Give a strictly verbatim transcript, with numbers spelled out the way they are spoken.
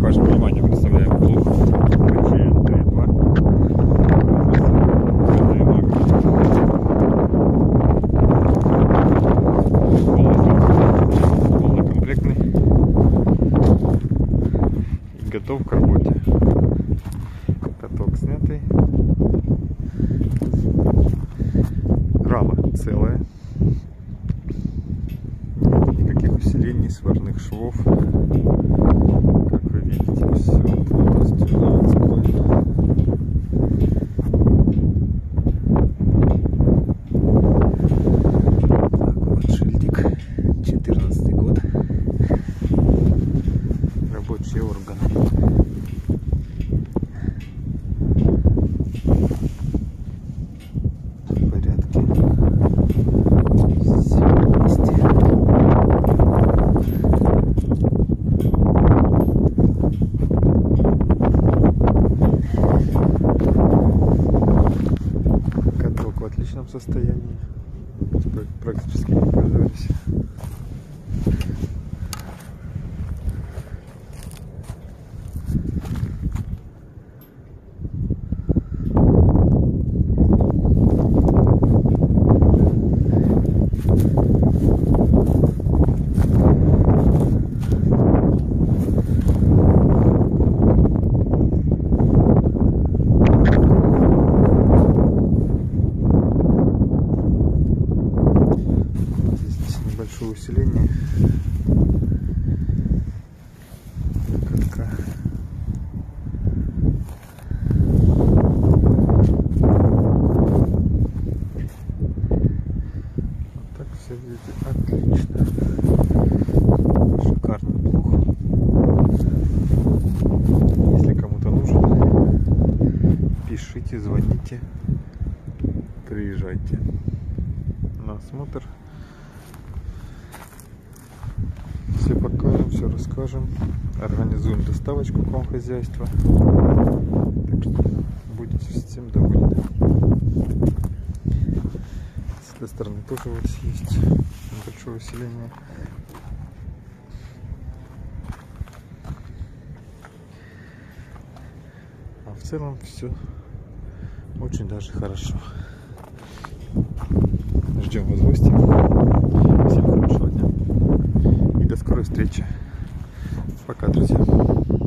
вашему вниманию представляем плуг джи эн три два. Полнокомплектный и готов к работе. Каток снятый, рама целая, никаких усилений, сварных швов. Как вы видите, все полностью заводское. Так, вот шильдик, четырнадцатый год, рабочие органы. В порядке. Все вместе. Каток в отличном состоянии, практически не пользовались. Небольшое усиление катка. Вот так все видите, отлично, шикарный плуг. Если кому-то нужен, пишите, звоните, приезжайте на осмотр. Все покажем, все расскажем, организуем доставочку к вам хозяйства. Так что будете всем довольны. С этой стороны тоже вот есть небольшое усиление. А в целом все очень даже хорошо. Ждем вас в гости. Всем хорошего дня. До скорой встречи. Пока, друзья.